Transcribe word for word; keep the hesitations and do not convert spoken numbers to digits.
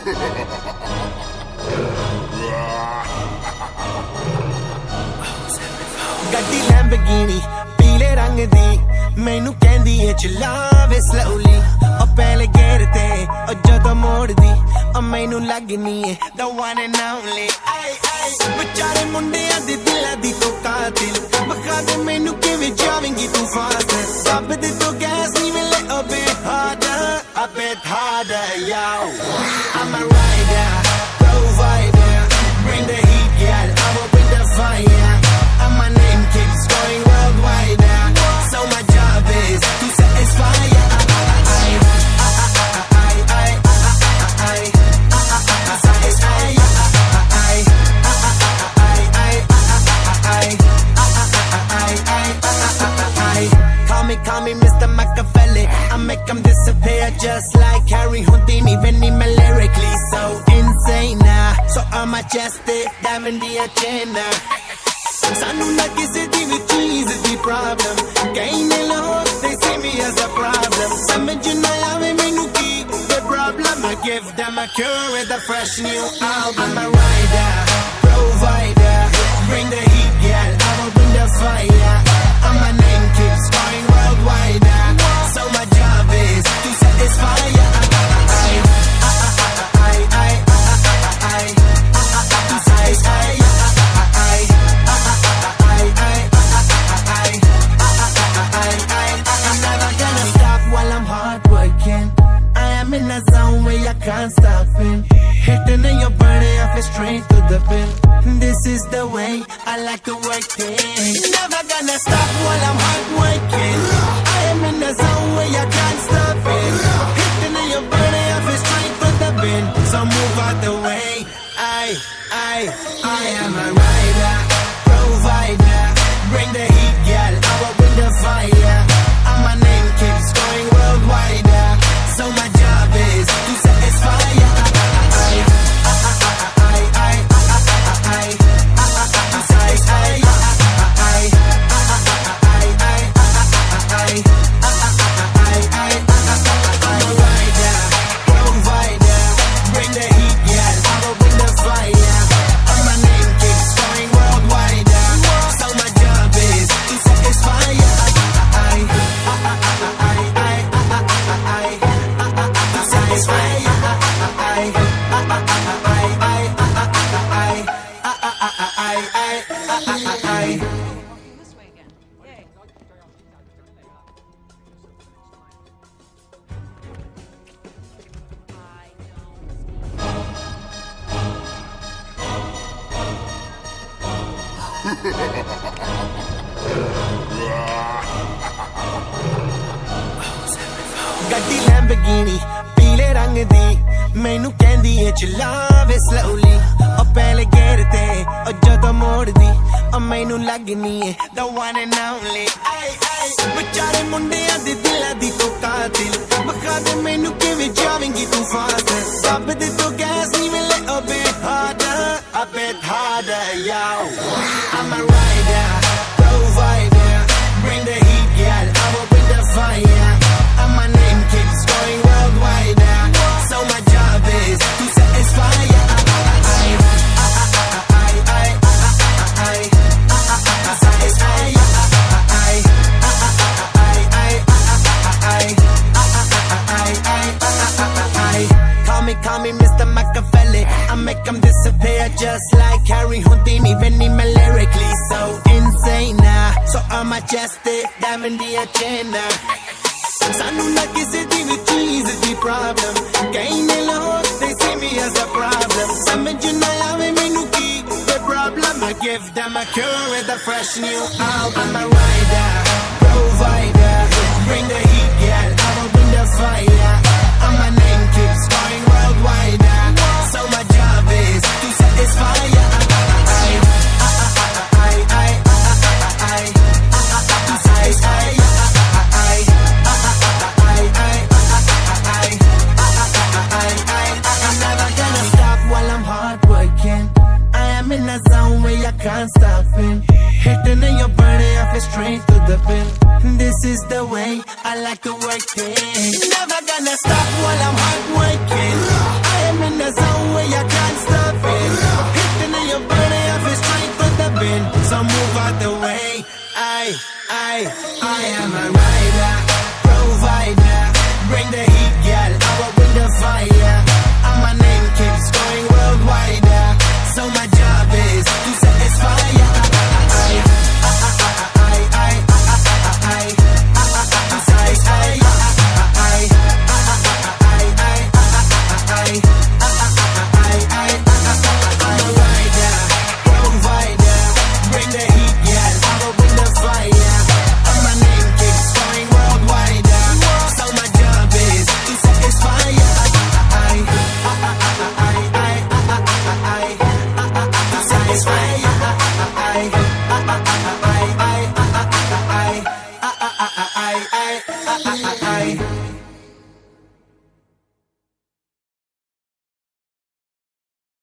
ਗੱਡੀ ਲੈਂਬਰਗਿਨੀ ਪੀਲੇ ਰੰਗ ਦੀ ਮੈਨੂੰ ਕਹਿੰਦੀ ਏ ਚਲਾਵੇ ਸਲੋਲੀ ਉਹ ਪਹਿਲੇ ਗੇਰ ਤੇ ਉਹ ਜਦੋਂ ਮੋੜਦੀ ਉਹ ਮੈਨੂੰ ਲੱਗਨੀ ਏ the one and only ਆਈ ਆਈ ਵਿਚਾਰੇ ਮੁੰਡਿਆਂ ਦੇ ਦਿਲਾਂ ਦੀ ਤੂੰ ਕਾਤਿਲ ਬਖਾ ਦੇ ਮੈਨੂੰ ਕਿਵੇਂ ਜਾਵੇਂਗੀ ਤੂੰ ਫਾਸਟ ਦੱਬ ਦੇ ਤੂੰ ਗੈਸ ਨਹੀਂ ਮਿਲੇ a bit harder a bit harder yo I'm a rider provider bring the heat girl I will bring the fire and my name keeps going worldwide so my job is to satisfy ya Call me Mister Machiavelli I make them disappear just like Harry Houdini When I'm lyrically so insane now So I'm majestic, diamond the agenda Sanu na kisi di vi cheese di problem Kaine log, they see me as a problem Samajh na aave mainu ki the problem I give them a cure with a fresh new album I'm a rider, provider Bring the heat girl, I will bring the fire And my name keeps going worldwide So my job is to satisfy ya I'm never gonna stop while I'm hard working I am in a zone where I can't stop it Hitting in your body, I feel straight to the pin This is the way I like to work it Never gonna stop while I'm hard working I am in a zone where I can't stop it Hitting in your body, I feel straight to the pin So move out the way I, I, I am a rider, provider Bring the heat, girl, I will bring the fire And my name keeps going worldwide So my job is to satisfy ya ਗੱਡੀ Lamborghini ਪੀਲੇ ਰੰਗ ਦੀ ਮੈਨੂੰ ਕਹਿੰਦੀ ਏ ਚਲਾਵੇ slowly ਉਹ ਪਹਿਲੇ ਗੇਰ ਤੇ ਉਹ ਜਦੋਂ ਮੋੜਦੀ ਉਹ ਮੈਨੂੰ ਲੱਗਨੀ ਏ the one and only ਆਈ ਆਈ ਵਿਚਾਰੇ ਮੁੰਡਿਆਂ ਦੇ ਦਿਲਾਂ ਦੀ ਤੂੰ ਕਾਤਿਲ ਬਖਾ ਦੇ ਮੈਨੂੰ ਕਿਵੇਂ ਜਾਵੇਂਗੀ ਤੂੰ ਫਾਸਟ ਦੱਬ ਦੇ ਤੂੰ ਗੈਸ ਨਹੀਂ ਮਿਲੇ a bit harder a bit harder yo I'm a rider provider bring the heat girl I will bring the fire and my name keeps going worldwide so my job is to satisfy ya Call me, call me Mister Machiavelli I make them disappear just like Harry Houdini When I'm lyrically so insane now So I'm majestic, diamond the agenda Sanu na kisi di vi cheese di problem Kaine log, they see me as a problem Samajh na aave mainu ki the problem I give them a cure with a fresh new album I'm a rider, provider Bring the heat girl, I will bring the fire And my name keeps going worldwide So my job is to satisfy ya Can't stop it Hitting in your body, I feel straight to the pin This is the way I like to work it. Never gonna stop while I'm hard working. I am in the zone where you can't stop it. Hitting in your body, I feel straight to the bin. So move out the way. I, I, I am a rider.